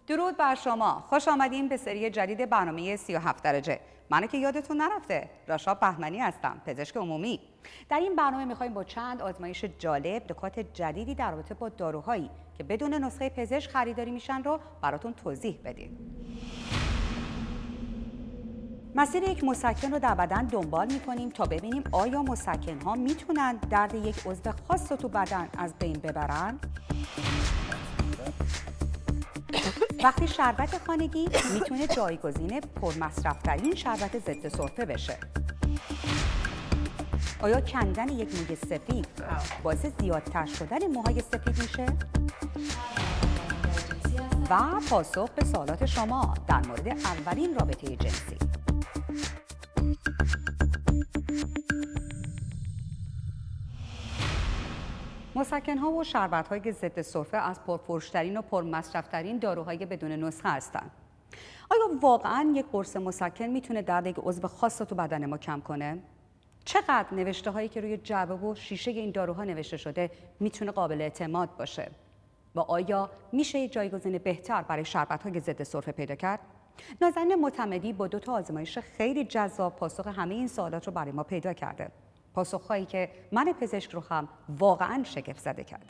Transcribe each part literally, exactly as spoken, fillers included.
درود بر شما، خوش آمدین به سری جدید برنامه سی و هفت درجه. منو که یادتون نرفته، راشا بهمنی هستم، پزشک عمومی. در این برنامه میخوایم با چند آزمایش جالب نکات جدیدی در رابطه با داروهایی که بدون نسخه پزشک خریداری میشن رو براتون توضیح بدیم. مسیر یک مسکن رو در بدن دنبال میکنیم تا ببینیم آیا مسکن ها میتونن درد یک عضو خاص رو تو بدن از بین ببرن؟ وقتی شربت خانگی میتونه جایگزین پرمصرف‌ترین شربت ضد سرفه بشه. آیا کندن یک موی سفید باعث زیادتر شدن موهای سفید میشه؟ و پاسخ به سوالات شما در مورد اولین رابطه جنسی. مسکن‌ها و شربت‌های ضد سرفه از پرفروش‌ترین و پرمصرف‌ترین داروهای بدون نسخه هستند. آیا واقعاً یک قرص مسکن میتونه درد یک عضو خاص رو تو بدن ما کم کنه؟ چقدر نوشته‌هایی که روی جعبه و شیشه این داروها نوشته شده میتونه قابل اعتماد باشه؟ و آیا میشه یک جایگزین بهتر برای شربت‌های ضد سرفه پیدا کرد؟ نازنین معتمدی با دو تا آزمایش خیلی جذاب پاسخ همه این سوالات رو برای ما پیدا کرده. پاسخهایی که من پزشک رو هم واقعاً شگفت زده کرده.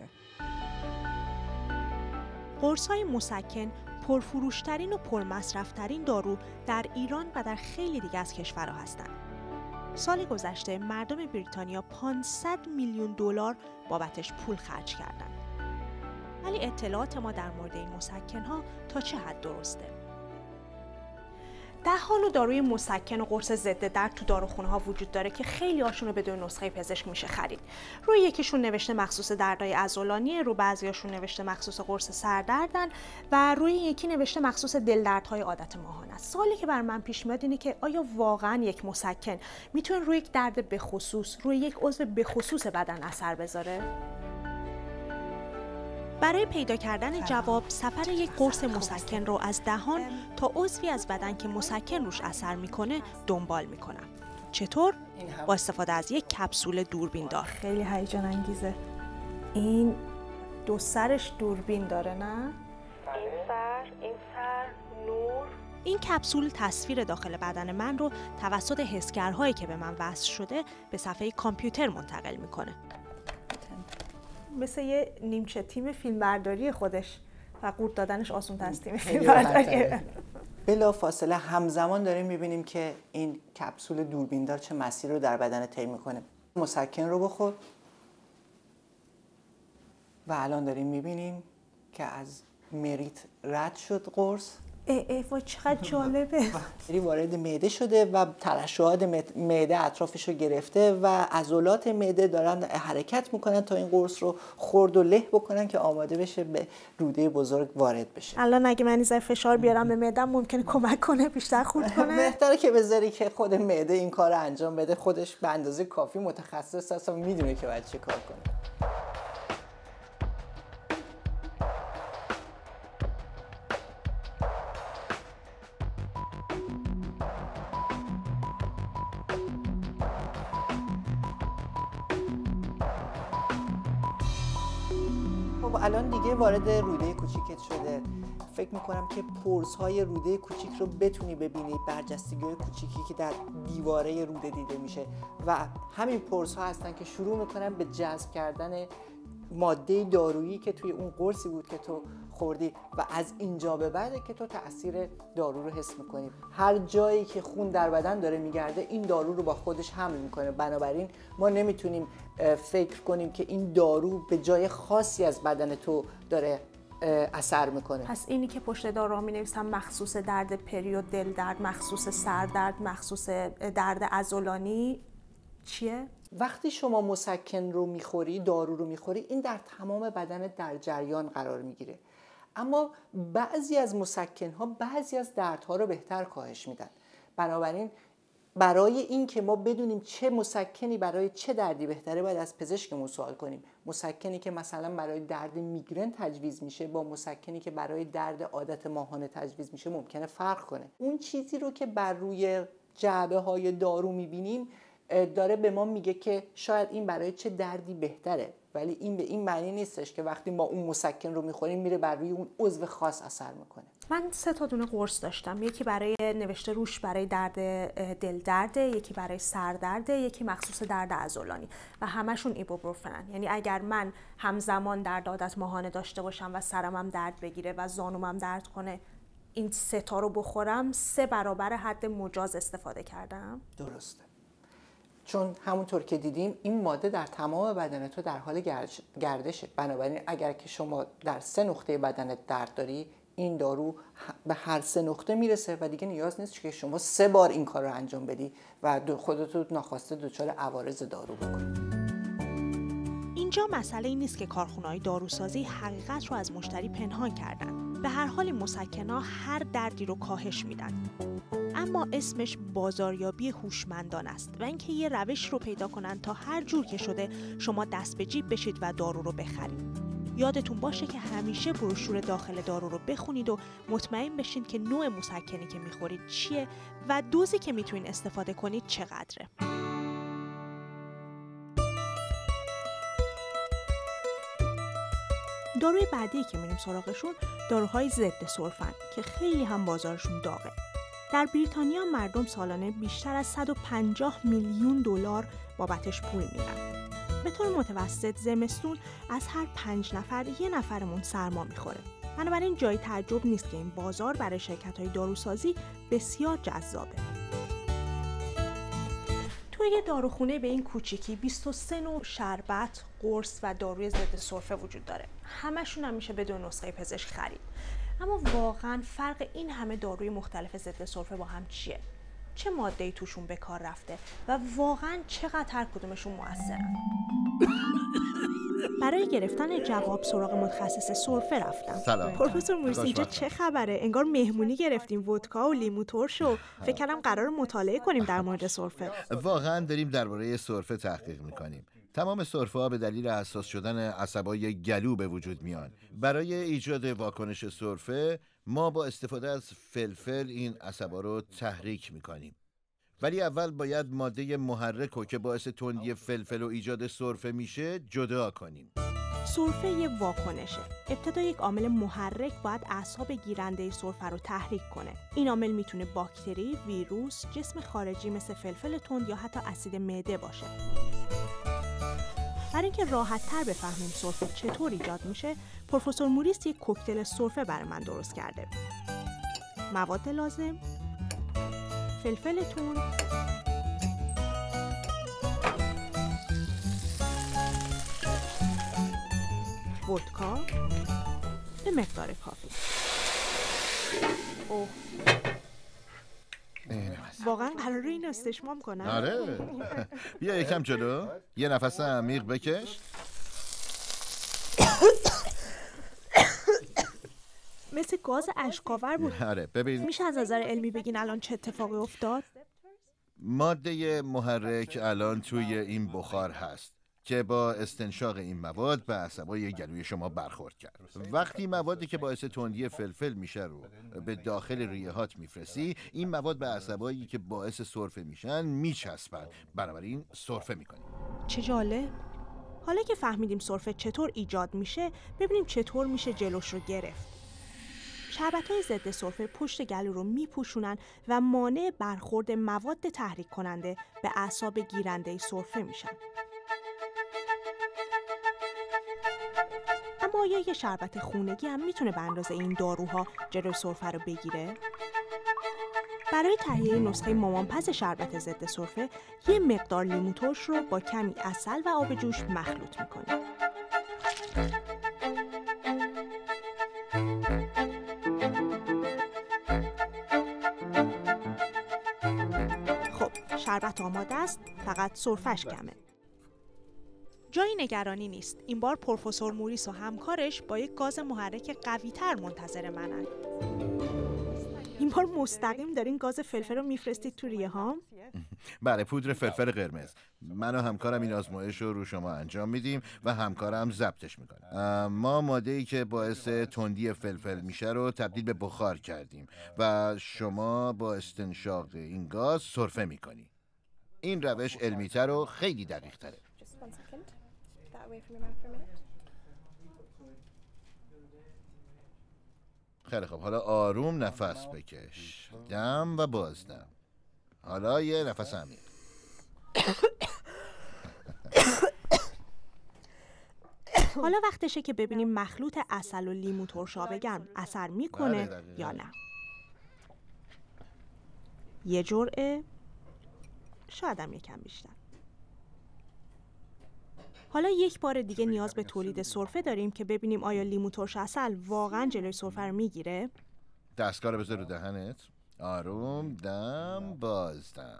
قرص‌های مسکن پرفروشترین و پرمصرف‌ترین دارو در ایران و در خیلی دیگه از کشورها هستند. سال گذشته مردم بریتانیا پانصد میلیون دلار بابتش پول خرج کردند. ولی اطلاعات ما در مورد این مسکن‌ها تا چه حد درسته؟ ده ها نوع داروی مسکن و قرص ضد درد تو داروخونه ها وجود داره که خیلی هاشون رو بدون نسخه پزشک میشه خرید. روی یکیشون نوشته مخصوص دردهای عضلانی، رو بعضیاشون نوشته مخصوص قرص سردردن و روی یکی نوشته مخصوص دل دردهای عادت ماهانه است. سوالی که بر من پیش میاد اینه که آیا واقعا یک مسکن میتونه روی یک درد به خصوص، روی یک عضو به خصوص بدن اثر بذاره؟ برای پیدا کردن جواب سفر یک قرص مسکن رو از دهان تا عضوی از بدن که مسکن روش اثر میکنه دنبال میکنم. چطور؟ با استفاده از یک کپسول دوربین دار. خیلی هیجان انگیزه. این دو سرش دوربین داره نه؟ این سر، این سر، نور. این کپسول تصویر داخل بدن من رو توسط حسگرهایی که به من وصل شده به صفحه کامپیوتر منتقل میکنه. مثل یه نیمچه تیم فیلمبرداری خودش و قورت دادنش آسون تر از تیم فیلمبرداری. بلا فاصله همزمان داریم میبینیم که این کپسول دوربیندار چه مسیر رو در بدن طی میکنه. مسکن رو بخور و الان داریم میبینیم که از مریت رد شد قرص. ای ای وای چقدر جالبه. این وارد معده شده و ترشحات معده اطرافش رو گرفته و عضلات معده دارن حرکت میکنن تا این قرص رو خرد و له بکنن که آماده بشه به روده بزرگ وارد بشه. الان اگه من یه فشار بیارم به معدم ممکنه کمک کنه بیشتر خورد کنه. بهتره که بذاری که خود معده این کار رو انجام بده. خودش به اندازه کافی متخصص هست و میدونه که باید چه کار کنه. الان دیگه وارد روده کوچیکت شده. فکر میکنم که پرس‌های روده کوچیک رو بتونی ببینی، برجستگی‌های کوچیکی که در دیواره روده دیده میشه و همین پرس‌ها هستن که شروع میکنن به جذب کردن ماده دارویی که توی اون قرصی بود که تو خوردی و از اینجا به بعده که تو تأثیر دارو رو حس میکنی. هر جایی که خون در بدن داره میگرده این دارو رو با خودش حمل میکنه. بنابراین ما نمیتونیم فکر کنیم که این دارو به جای خاصی از بدن تو داره اثر میکنه. پس اینی که پشت دارو می نویسم مخصوص درد پریود، دل درد، مخصوص سردرد، مخصوص درد عضلانی چیه؟ وقتی شما مسکن رو میخوری، دارو رو میخوری، این در تمام بدن در جریان قرار میگیره. اما بعضی از مسکن ها بعضی از دردها رو بهتر کاهش میدن. بنابراین برای این که ما بدونیم چه مسکنی برای چه دردی بهتره باید از پزشکمون سوال کنیم. مسکنی که مثلا برای درد میگرن تجویز میشه با مسکنی که برای درد عادت ماهانه تجویز میشه ممکنه فرق کنه. اون چیزی رو که بر روی جعبه های دارو میبینیم داره به ما میگه که شاید این برای چه دردی بهتره ولی این به این معنی نیستش که وقتی ما اون مسکن رو میخوریم میره بر روی اون عضو خاص اثر میکنه. من سه تا دونه قرص داشتم، یکی برای نوشته روش برای درد دل درده، یکی برای سردرده، یکی مخصوص درد عضلانی و همشون ایبوپروفنن. یعنی اگر من همزمان درد عادت ماهانه داشته باشم و سرمم درد بگیره و زانومم درد کنه، این سه تا رو بخورم سه برابر حد مجاز استفاده کردم. درسته، چون همونطور که دیدیم این ماده در تمام بدن تو در حال گردشه. بنابراین اگر که شما در سه نقطه بدنت درد داری، این دارو به هر سه نقطه میرسه و دیگه نیاز نیست که شما سه بار این کار رو انجام بدی و خودتو ناخواسته دچار عوارض دارو بکنی. اینجا مسئله این نیست که کارخونه‌های داروسازی حقیقت رو از مشتری پنهان کردن. به هر حال این مسکن‌ها هر دردی رو کاهش میدن. اما اسمش بازاریابی هوشمندانه است و اینکه یه روش رو پیدا کنن تا هر جور که شده شما دست به جیب بشید و دارو رو بخرید. یادتون باشه که همیشه بروشور داخل دارو رو بخونید و مطمئن بشین که نوع مسکنی که میخورید چیه و دوزی که میتونید استفاده کنید چقدره. داروی بعدی که میریم سراغشون داروهای ضد سرفن که خیلی هم بازارشون داغه. در بریتانیا مردم سالانه بیشتر از صد و پنجاه میلیون دلار بابتش پول میدن. به طور متوسط زمستون از هر پنج نفر یه نفرمون سرما میخوره. بنابراین جای تعجب نیست که این بازار برای شرکت‌های داروسازی بسیار جذابه. توی یه داروخونه به این کوچیکی بیست و سه نوع شربت، قرص و داروی ضد سرفه وجود داره. همشون هم میشه بدون نسخه پزشک خرید. اما واقعاً فرق این همه داروی مختلف ضد سرفه با هم چیه؟ چه ماده‌ای توشون به کار رفته و واقعاً چقدر هر کدومشون مؤثرن؟ برای گرفتن جواب سراغ متخصص سرفه رفتم. سلام. پروفسور موریس اینجا چه خبره؟ انگار مهمونی گرفتیم، ودکا و لیمو ترش و فکر کردم قرار مطالعه کنیم در مورد سرفه. واقعا داریم درباره سرفه تحقیق میکنیم. تمام سرفه‌ها به دلیل حساس شدن عصبای گلو به وجود میان. برای ایجاد واکنش سرفه ما با استفاده از فلفل این عصبا رو تحریک میکنیم. ولی اول باید ماده محرک رو که باعث تندی فلفل و ایجاد سرفه میشه جدا کنیم. سرفه یه واکنشه. ابتدا یک عامل محرک باید اعصاب گیرنده سرفه رو تحریک کنه. این عامل میتونه باکتری، ویروس، جسم خارجی مثل فلفل تند یا حتی اسید معده باشه. برای اینکه راحت‌تر بفهمیم سرفه چطور ایجاد میشه، پروفسور موریس یک کوکتل سرفه برای من درست کرده. مواد لازم: فلفل تند، ودکا به مقدار کافی. اوه واقعا قراره این استشمام کنم؟ آره. بیا یکم جلو، یه نفس عمیق بکش. مثل گاز اشک‌آور بود. آره ببین، میشه از نظر علمی بگین الان چه اتفاقی افتاد؟ ماده محرک الان توی این بخار هست که با استنشاق این مواد به عصبای گلوی شما برخورد کرد. وقتی موادی که باعث تندی فلفل میشه رو به داخل ریه‌هات میفرستی، این مواد به عصبایی که باعث سرفه میشن میچسبن، بنابراین سرفه میکنی. چه جالب. حالا که فهمیدیم سرفه چطور ایجاد میشه، ببینیم چطور میشه جلوش رو گرفت. شربت‌های ضد سرفه پشت گلو رو میپوشونن و مانع برخورد مواد تحریک کننده به اعصاب گیرنده سرفه میشن. اما آیا یه شربت خونگی هم میتونه به اندازه این داروها جلوی سرفه رو بگیره؟ برای تهیه نسخه مامانپز شربت ضد سرفه، یه مقدار لیمو ترش رو با کمی عسل و آب جوش مخلوط میکنیم. خب شربت آماده است، فقط سرفه‌اش کمه. جایی نگرانی نیست. این بار پروفسور موریس و همکارش با یک گاز محرک قوی‌تر منتظر منن. این بار مستقیم دارین گاز فلفل رو میفرستید تو ریه هام؟ بله، پودر فلفل قرمز. من و همکارم این آزمایش رو رو شما انجام میدیم و همکارم ضبطش میکنه. ما ماده‌ای که باعث تندی فلفل میشه رو تبدیل به بخار کردیم و شما با استنشاق این گاز سرفه میکنی. این روش علمی‌تر و خیلی دقیق تره. خیلی خب، حالا آروم نفس بکش، دم و بازدم. حالا یه نفس عمیق. حالا وقتشه که ببینیم مخلوط عسل و لیمو ترش آب گرم اثر میکنه یا نه. یه جرعه، شاید هم یکم بیشتر. حالا یک بار دیگه نیاز به تولید سرفه داریم که ببینیم آیا لیمو ترش عسل واقعا جلوی سرفه رو میگیره؟ دستگاه رو بذار رو دهنت. آروم، دم، بازدم.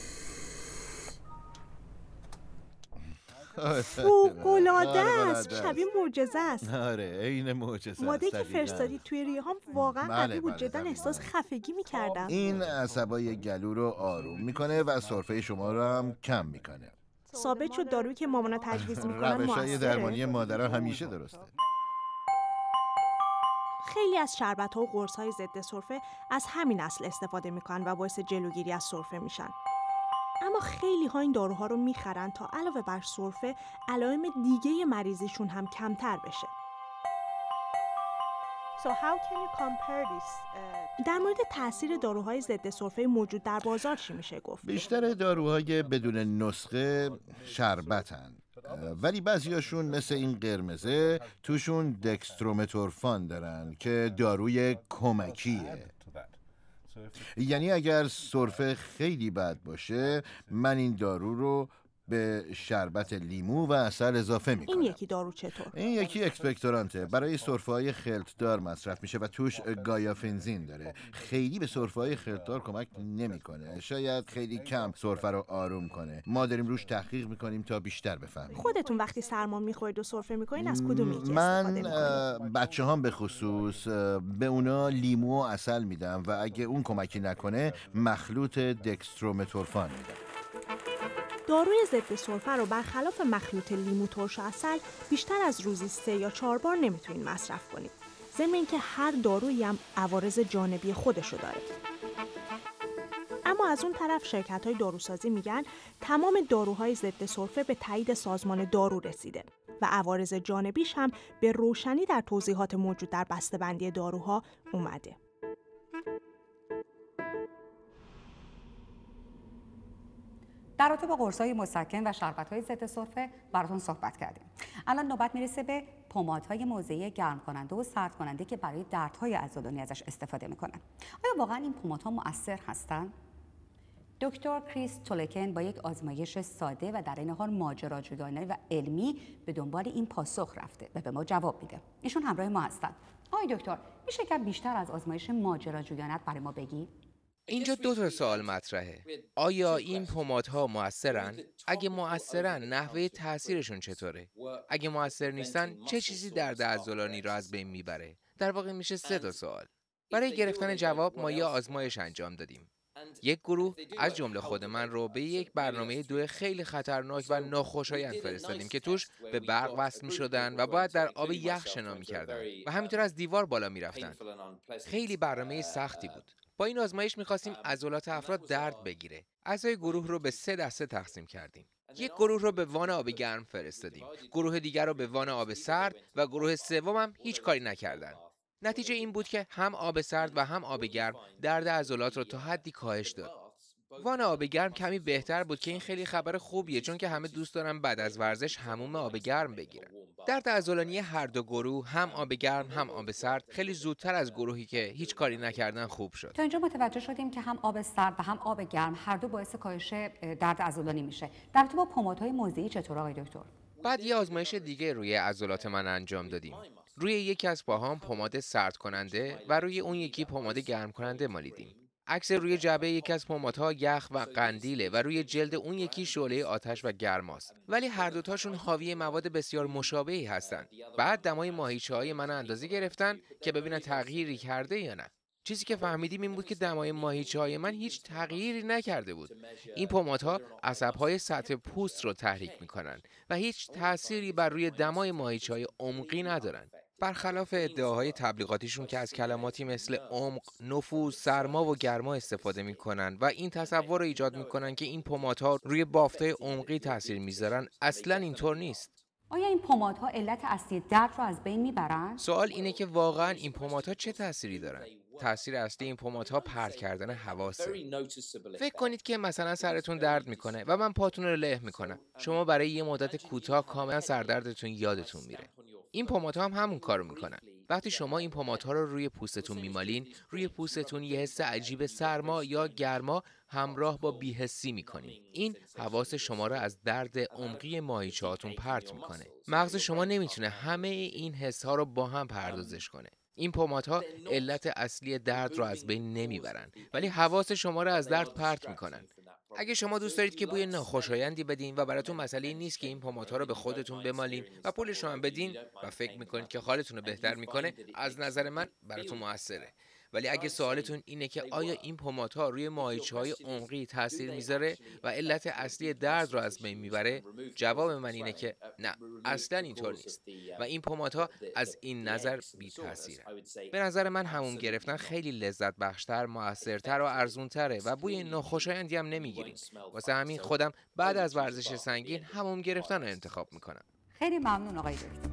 فوق‌العاده است، شبیه معجزه است. آره، عین معجزه است. ماده که فرستادی توی ریه‌هام واقعا قوی بود، جدا احساس خفگی می‌کردم. این عصبای گلو رو آروم میکنه و سرفه شما رو هم کم میکنه. ثابت شد دارویی که مامانا تجویز میکنن موثره. روش‌های درمانی مادران همیشه درسته. خیلی از شربت‌ها و قرص‌های ضد سرفه از همین اصل استفاده میکنن و باعث جلوگیری از سرفه میشن. اما خیلی ها این داروها رو میخرن تا علاوه بر سرفه علائم دیگه مریضیشون هم کمتر بشه. So how can you compare this, uh... در مورد تاثیر داروهای ضد سرفه موجود در بازار چی میشه گفت؟ بیشتر داروهای بدون نسخه شربتن، ولی بعضیاشون مثل این قرمزه توشون دکسترومتورفان دارن که داروی کمکیه. یعنی اگر سرفه خیلی بد باشه، من این دارو رو به شربت لیمو و عسل اضافه میکنم. این یکی دارو چطور؟ این یکی اکسپکتورانته، برای سرفه‌های خلطدار مصرف میشه و توش گایافنزین داره. خیلی به سرفه‌های خلطدار کمک نمیکنه، شاید خیلی کم سرفه رو آروم کنه. ما داریم روش تحقیق میکنیم تا بیشتر بفهمیم. خودتون وقتی سرما میخورید و سرفه میکنین از کدوم یکی من استفاده میکنید؟ بچه هم به خصوص به اونا لیمو و عسل میدم و اگه اون کمکی نکنه مخلوط دکسترومتورفان میدم. داروی ضد سرفه رو برخلاف مخلوط لیمو ترش و عسل بیشتر از روزی سه یا چهار بار نمیتونید مصرف کنید. ضمن اینکه هر دارویی هم عوارض جانبی خودشو داره. اما از اون طرف شرکت‌های داروسازی میگن تمام داروهای ضد سرفه به تایید سازمان دارو رسیده و عوارض جانبیش هم به روشنی در توضیحات موجود در بسته‌بندی داروها اومده. در رابطه با قرص‌های مسکن و شربت‌های ضد سرفه براتون صحبت کردیم. الان نوبت میرسه به پمادهای موضعی گرم کننده و سرد کننده که برای دردهای عضلانی ازش استفاده میکنن. آیا واقعا این پمادها مؤثر هستن؟ دکتر کریس تولکن با یک آزمایش ساده و در این حال ماجراجویانه و علمی به دنبال این پاسخ رفته و به ما جواب میده. ایشون همراه ما هستن. آقای دکتر، میشه که بیشتر از آزمایش ماجراجویانه برای ما بگی؟ اینجا دو تا سوال مطرحه. آیا این پمادها مؤثرن؟ اگه مؤثرن نحوه تاثیرشون چطوره؟ اگه مؤثر نیستن چه چیزی درد عضلانی رو از بین میبره؟ در واقع میشه سه تا سوال. برای گرفتن جواب ما یه آزمایش انجام دادیم. یک گروه از جمله خود من رو به یک برنامه دو خیلی خطرناک و ناخوشایند فرستادیم که توش به برق وصل می‌شدن و باید در آب یخ شنا می‌کردن و همینطور از دیوار بالا می‌رفتن. خیلی برنامه سختی بود. با این آزمایش می‌خواستیم عضلات افراد درد بگیره. اعضای گروه رو به سه دسته تقسیم کردیم. یک گروه رو به وان آب گرم فرستادیم. گروه دیگر رو به وان آب سرد و گروه سوم هم هیچ کاری نکردن. نتیجه این بود که هم آب سرد و هم آب گرم درد عضلات رو تا حدی کاهش داد. وان آب گرم کمی بهتر بود که این خیلی خبر خوبیه، چون که همه دوست دارن بعد از ورزش حموم آب گرم بگیرن. درد عضلانی هر دو گروه، هم آب گرم هم آب سرد، خیلی زودتر از گروهی که هیچ کاری نکردن خوب شد. تا اینجا متوجه شدیم که هم آب سرد و هم آب گرم هر دو باعث کاهش درد عضلانی میشه. در رابطه با پمادهای موضعی چطور آقای دکتر؟ بعد یه آزمایش دیگه روی عضلات من انجام دادیم. روی یکی از پاهام پماد سرد کننده و روی اون یکی پماد گرم کننده مالیدیم. عکس روی جعبه یکی از پمادها یخ و قندیله و روی جلد اون یکی شعله آتش و گرماست. ولی هر دوتاشون حاوی مواد بسیار مشابهی هستن. بعد دمای ماهیچه‌های من اندازه گرفتن که ببینن تغییری کرده یا نه. چیزی که فهمیدیم این بود که دمای ماهیچه‌های من هیچ تغییری نکرده بود. این پمادها عصب‌های سطح پوست رو تحریک می‌کنن و هیچ تأثیری بر روی دمای ماهیچه‌های عمقی ندارن. برخلاف ادعاهای تبلیغاتیشون که از کلماتی مثل عمق، نفوذ، سرما و گرما استفاده میکنن و این تصور رو ایجاد میکنن که این پمادها روی بافت‌های عمقی تاثیر میذارن، اصلاً اینطور نیست. آیا این پمادها علت اصلی درد رو از بین میبرن؟ سوال اینه که واقعا این پمادها چه تأثیری دارن؟ تأثیر اصلی این پمادها پرت کردن حواسه. فکر کنید که مثلا سرتون درد میکنه و من پاتون رو له میکنم. شما برای یه مدت کوتاه کاملا سردردتون یادتون میره. این پمادها هم همون کارو میکنن. وقتی شما این پمادها رو روی پوستتون میمالین، روی پوستتون یه حس عجیب سرما یا گرما همراه با بی‌حسی میکنین. این حواس شما رو از درد عمقی ماهیچه‌هاتون پرت میکنه. مغز شما نمیتونه همه این حس‌ها رو با هم پردازش کنه. این پمادها علت اصلی درد رو از بین نمیبرن، ولی حواس شما رو از درد پرت میکنن. اگه شما دوست دارید که بوی ناخوشایندی بدین و براتون مسئله نیست که این پمادها رو به خودتون بمالین و پولش رو هم بدین و فکر میکنید که حالتون رو بهتر میکنه، از نظر من براتون موثره. ولی اگه سوالتون اینه که آیا این پمادها روی ماهیچه‌های عمقی تاثیر میذاره و علت اصلی درد رو از بین میبره، جواب من اینه که نه، اصلا اینطور نیست و این پمادها از این نظر بی تاثیره. به نظر من حموم گرفتن خیلی لذت بخشتر، موثرتر و ارزونتره و بوی ناخوشایندی هم نمیگیریم. واسه همین خودم بعد از ورزش سنگین حموم گرفتن رو انتخاب میکنم. خیلی ممنون آقای دکتر.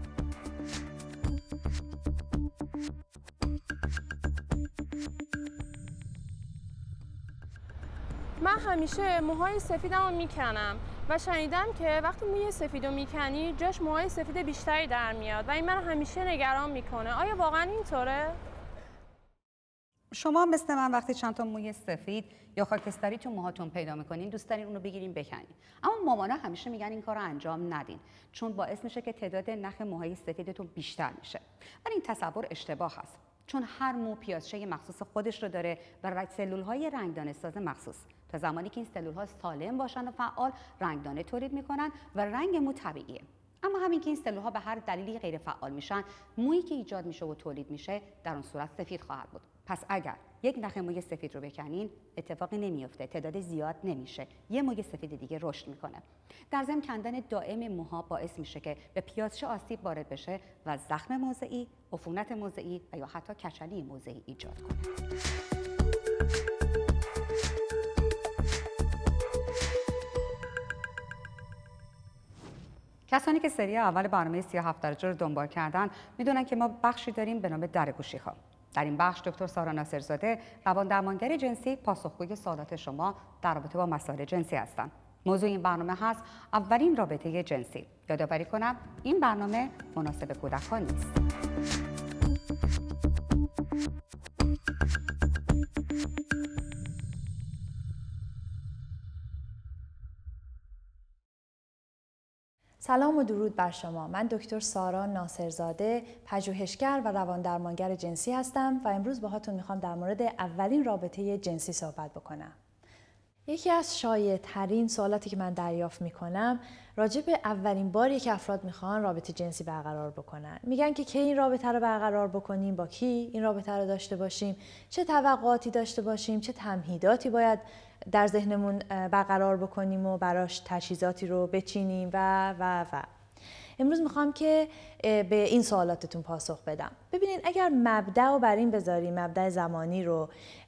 من همیشه موهای سفیدم رو میکنم و شنیدم که وقتی موی سفید رو میکنی جاش موهای سفید بیشتری در میاد و این من همیشه نگران میکنه. آیا واقعا اینطوره؟ شما مثل من وقتی چند تا موی سفید یا خاکستری تو موهاتون پیدا میکنین دوست دارین اون رو بگیرین بکنین، اما مامانا همیشه میگن این کار رو انجام ندین چون باعث میشه که تعداد نخ موهای سفیدتون بیشتر میشه. ولی این تصور اشتباه هست، چون هر مو پیازچه مخصوص خودش رو داره و سلول‌های رنگدانه ساز مخصوص. تا زمانی که این سلول‌ها سالم باشن و فعال، رنگدانه تولید میکنن و رنگ مو طبیعیه. اما همین که این سلول‌ها به هر دلیلی غیر فعال میشن، مویی که ایجاد میشه و تولید میشه در اون صورت سفید خواهد بود. پس اگر یک نخ موی سفید رو بکنین اتفاقی نمیفته، تعداد زیاد نمیشه، یه موی سفید دیگه رشد میکنه. در ضمن کندن دائم موها باعث میشه که به پیازچه آسیب وارد بشه و زخم موضعی، عفونت موضعی و یا حتی کچلی موضعی ایجاد کنه. کسانی که سری اول برنامه سیاه هفت درجه رو دنبال کردن میدونن که ما بخشی داریم به نام درگوشی‌ها. در این بخش دکتر سارا ناصرزاده، روان درمانگر جنسی، پاسخگوی سوالات شما در رابطه با مسائل جنسی هستند. موضوع این برنامه هست اولین رابطه جنسی. یادآوری کنم این برنامه مناسب کودکان نیست. سلام و درود بر شما. من دکتر سارا ناصرزاده، پژوهشگر و روان درمانگر جنسی هستم و امروز باهاتون میخوام در مورد اولین رابطه جنسی صحبت بکنم. یکی از شایع‌ترین سوالاتی که من دریافت میکنم راجع به اولین باری که افراد میخوان رابطه جنسی برقرار بکنن. میگن که کی این رابطه رو برقرار بکنیم، با کی این رابطه رو داشته باشیم، چه توقعاتی داشته باشیم، چه تمهیداتی باید در ذهنمون برقرار بکنیم و براش تجهیزاتی رو بچینیم و و و امروز میخوام که به این سوالاتتون پاسخ بدم. ببینید اگر مبدأ رو بر این بذاریم، مبدأ زمانی رو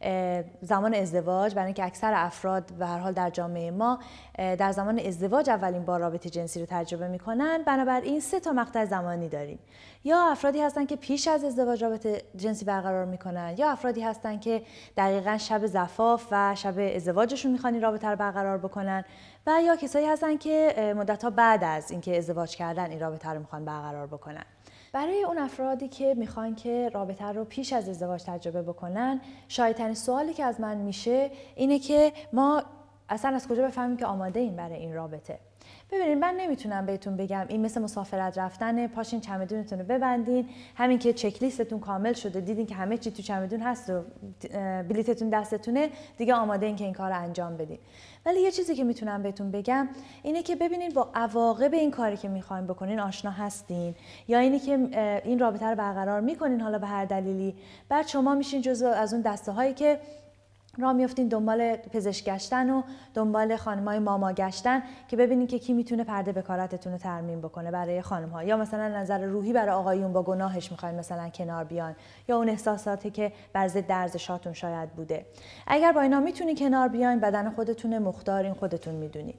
زمان ازدواج، برای اینکه اکثر افراد به هر حال در جامعه ما در زمان ازدواج اولین بار رابطه جنسی رو تجربه میکنن، بنابراین سه تا مقطع زمانی داریم. یا افرادی هستن که پیش از ازدواج رابطه جنسی برقرار میکنن، یا افرادی هستن که دقیقاً شب زفاف و شب ازدواجشون میخوان این رابطه رو برقرار بکنن، و یا کسایی هستن که مدت‌ها بعد از اینکه ازدواج کردن این رابطه رو میخوان برقرار بکنن. برای اون افرادی که میخوان که رابطه رو پیش از ازدواج تجربه بکنن، شایع‌ترین سوالی که از من میشه اینه که ما اصلا از کجا بفهمیم که آماده ایم برای این رابطه. ببینید من نمیتونم بهتون بگم این مثل مسافرت رفتن، پاشین چمدونتون رو ببندین، همین که چک لیستتون کامل شده، دیدین که همه چی تو چمدون هست و بلیتتون دستتونه، دیگه آماده این که این کار رو انجام بدین. ولی یه چیزی که میتونم بهتون بگم اینه که ببینید با عواقب این کاری که میخواین بکنین آشنا هستین، یا اینی که این رابطه رو برقرار میکنین حالا به هر دلیلی، بعد شما میشین جزو از اون دسته هایی که راه میافتین دنبال پزشک گشتن و دنبال خانمای ماما گشتن که ببینین که کی میتونه پرده بکارتتون رو ترمیم بکنه برای خانم‌ها، یا مثلا نظر روحی برای آقایون با گناهش میخواین مثلا کنار بیان، یا اون احساساتی که بر ضد ارزشاتون شاید بوده. اگر با اینا میتونین کنار بیاین، بدن خودتون مختارین، خودتون میدونین.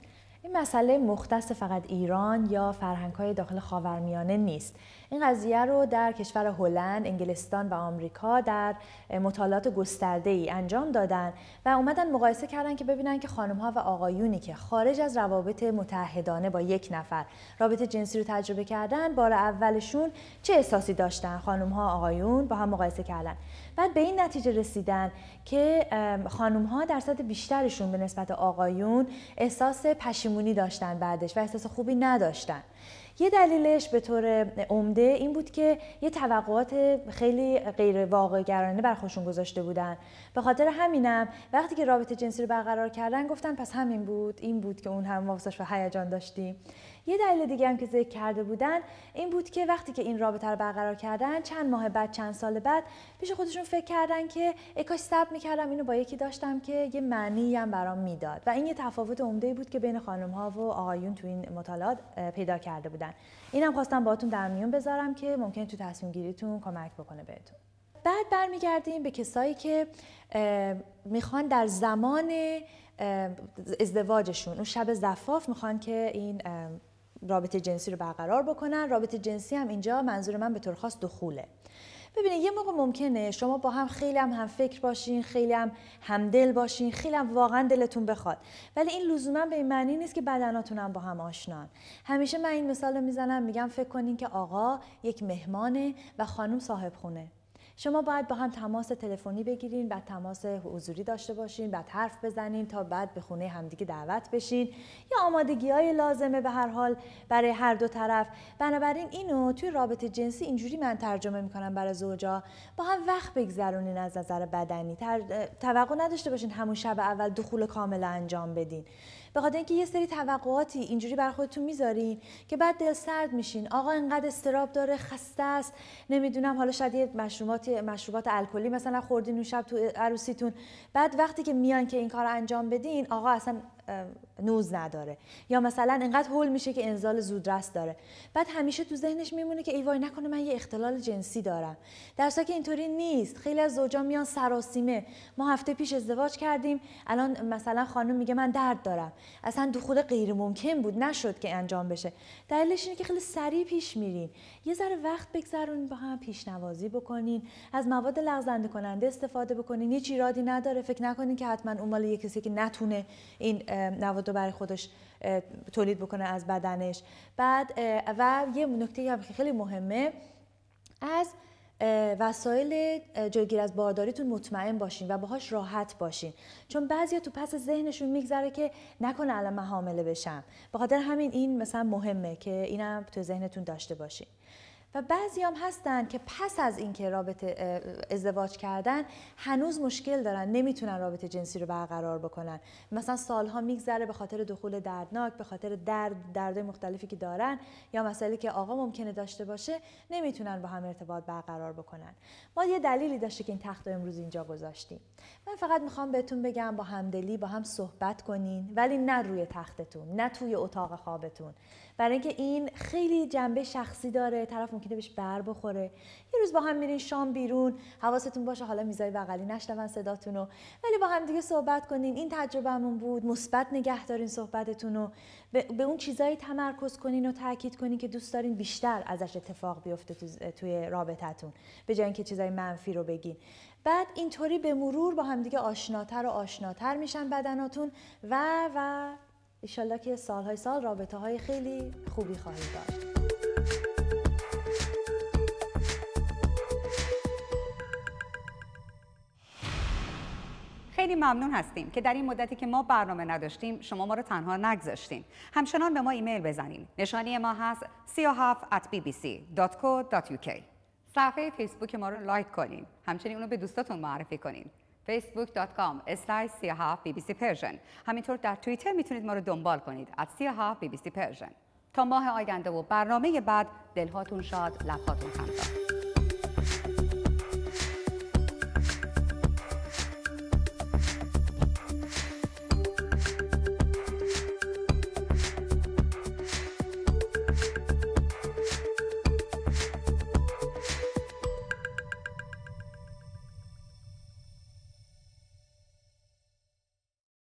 این مسئله مختص فقط ایران یا فرهنگ‌های داخل خاورمیانه نیست. این قضیه رو در کشور هلند، انگلستان و آمریکا در مطالعات گسترده‌ای انجام دادن و اومدن مقایسه کردن که ببینن که خانم‌ها و آقایونی که خارج از روابط متعهدانه با یک نفر رابطه جنسی رو تجربه کردن، بار اولشون چه احساسی داشتن. خانم‌ها آقایون با هم مقایسه کردن. بعد به این نتیجه رسیدن که خانم‌ها درصد بیشترشون به نسبت آقایون احساس پشیمونی داشتن بعدش و احساس خوبی نداشتن. یه دلیلش به طور عمده این بود که یه توقعات خیلی غیر واقع‌گرایانه بر خودشون گذاشته بودن. به خاطر همینم وقتی که رابطه جنسی رو برقرار کردن گفتن پس همین بود، این بود که اون هم ما واسش هیجان داشتیم. یه دلیل دیگه هم که ذکر کرده بودن این بود که وقتی که این رابطه رو برقرار کردن چند ماه بعد، چند سال بعد پیش خودشون فکر کردن که ای کاش صبر می‌کردم اینو با یکی داشتم که یه معنی هم برام میداد. و این یه تفاوت عمده‌ای بود که بین خانم‌ها و آقایون تو این مطالعات پیدا کرده بودن. اینم خواستم باهاتون در میون بذارم که ممکنه تو تصمیم گیریتون کمک بکنه بهتون. بعد برمیگردیم به کسایی که میخوان در زمان ازدواجشون، اون شب زفاف، میخوان که این رابطه جنسی رو برقرار بکنن. رابطه جنسی هم اینجا منظور من به طور خاص دخوله. ببینید یه موقع ممکنه شما با هم خیلی هم هم فکر باشین، خیلی هم همدل باشین، خیلی هم واقعا دلتون بخواد، ولی این لزوما به این معنی نیست که بدناتون هم با هم آشنان. همیشه من این مثال رو میزنم، میگم فکر کنین که آقا یک مهمانه و خانم صاحب خونه. شما باید با هم تماس تلفنی بگیرین، بعد تماس حضوری داشته باشین، بعد حرف بزنین تا بعد به خونه همدیگه دعوت بشین. یا آمادگی‌های لازمه به هر حال برای هر دو طرف. بنابراین اینو توی رابطه جنسی اینجوری من ترجمه میکنم برای زوجا: با هم وقت بگذرونین از نظر بدنی. توقع نداشته باشین همون شب اول دخول کامل انجام بدین. به خاطر اینکه یه سری توقعاتی اینجوری بر خودتون میذارین که بعد دل سرد میشین. آقا اینقدر استراب داره، خسته است، نمیدونم، حالا شاید یه مشروبات مشروبات الکلی مثلا خوردین اون شب تو عروسیتون. بعد وقتی که میان که این کار انجام بدین، آقا اصلا نوز نداره، یا مثلا اینقدر هول میشه که انزال زودرس داره. بعد همیشه تو ذهنش میمونه که ای وای نکنه من یه اختلال جنسی دارم، در حالی که اینطوری نیست. خیلی از زوجا میان سراسیمه: ما هفته پیش ازدواج کردیم، الان مثلا خانم میگه من درد دارم، اصلا دخول غیر ممکن بود، نشد که انجام بشه. دلیلش اینه که خیلی سریع پیش میرین. یه ذره وقت بگذرونین، با هم پیشنوازی بکنین، از مواد لغزنده کننده استفاده بکنین. هیچ ایرادی نداره، فکر نکنین که حتما اون مال یه کسی که نتونه این مواد رو برای خودش تولید بکنه از بدنش. بعد و یه نکته هم که خیلی مهمه، از وسایل جلوگیری از بارداریتون مطمئن باشین و باهاش راحت باشین، چون بعضیا تو پس ذهنشون میگذره که نکنه الان من حامله بشم. به خاطر همین این مثلا مهمه که اینم تو ذهنتون داشته باشین. و بعضی هم هستن که پس از اینکه رابطه ازدواج کردن هنوز مشکل دارن، نمیتونن رابطه جنسی رو برقرار بکنن. مثلا سالها میگذره به خاطر دخول دردناک، به خاطر درد دردهای مختلفی که دارن، یا مسئله که آقا ممکنه داشته باشه، نمیتونن با هم ارتباط برقرار بکنن. ما یه دلیلی داشته که این تخت امروز اینجا گذاشتیم. من فقط میخوام بهتون بگم با همدلی با هم صحبت کنین، ولی نه روی تختتون، نه توی اتاق خوابتون، برای اینکه این خیلی جنبه شخصی داره. طرف ممکنه بهش بر بخوره. یه روز با هم میرین شام بیرون، حواستون باشه حالا میزای بغلی نشنون صداتونو، ولی با هم دیگه صحبت کنین. این تجربه‌مون بود، مثبت نگه دارین صحبتتونو، به اون چیزایی تمرکز کنین و تاکید کنین که دوست دارین بیشتر ازش اتفاق بیفته تو توی رابطتون، به جای اینکه چیزای منفی رو بگین. بعد اینطوری به مرور با هم دیگه آشناتر و آشناتر میشن بدناتون و و انشالله که سالهای سال رابطه های خیلی خوبی خواهید داشت. خیلی ممنون هستیم که در این مدتی که ما برنامه نداشتیم شما ما رو تنها نگذاشتین. همچنان به ما ایمیل بزنین. نشانی ما هست سی و هفت ات بی بی سی دات کو دات یو کی. صفحه فیسبوک ما رو لایک کنین. همچنین اونو به دوستاتون معرفی کنین. فیسبوک دات کام اسلش سی و هفت بی بی سی پرژن. همینطور در توییتر میتونید ما رو دنبال کنید ات سی و هفت بی بی سی پرژن. تا ماه آینده و برنامه بعد، دلهاتون شاد، لبهاتون خندان.